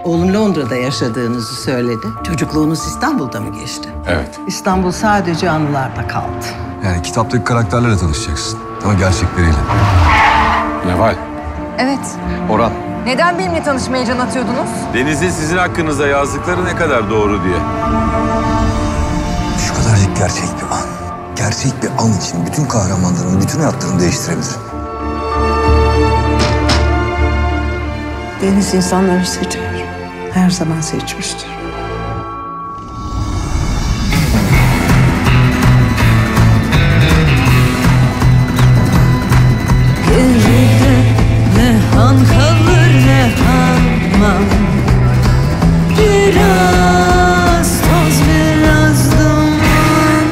Oğlum Londra'da yaşadığınızı söyledi. Çocukluğunuz İstanbul'da mı geçti? Evet. İstanbul sadece anılarda kaldı. Yani kitaptaki karakterlerle tanışacaksın ama gerçekleriyle. Neval. Evet. Orhan. Neden benimle tanışmaya can atıyordunuz? Deniz'in sizin hakkınızda yazdıkları ne kadar doğru diye. Şu kadarcık gerçek bir an. Gerçek bir an için bütün kahramanların bütün hayatlarını değiştirebilir. Deniz insanları seçer. Her zaman seçmiştir. Geride ne han kalır ne hamam. Biraz toz biraz duman.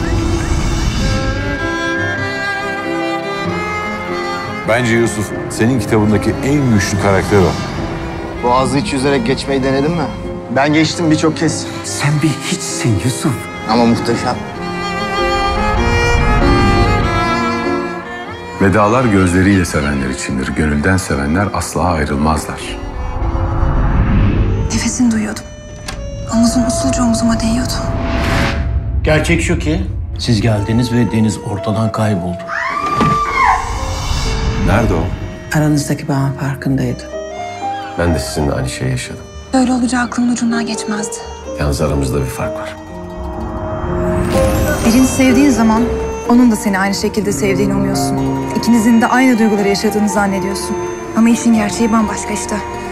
Bence Yusuf senin kitabındaki en güçlü karakter o. Boğazı hiç yüzerek geçmeyi denedin mi? Ben geçtim birçok kez. Sen bir hiçsin Yusuf. Ama muhteşem. Vedalar gözleriyle sevenler içindir. Gönülden sevenler asla ayrılmazlar. Nefesini duyuyordum. Omuzun usulca omuzuma değiyordu. Gerçek şu ki siz geldiniz ve Deniz ortadan kayboldu. Nerede o? Aranızdaki bağın farkındaydı. Ben de sizinle aynı şeyi yaşadım. Böyle olacağı aklımın ucundan geçmezdi. Yalnız aramızda bir fark var. Birini sevdiğin zaman onun da seni aynı şekilde sevdiğini umuyorsun. İkinizin de aynı duyguları yaşadığını zannediyorsun. Ama işin gerçeği bambaşka işte.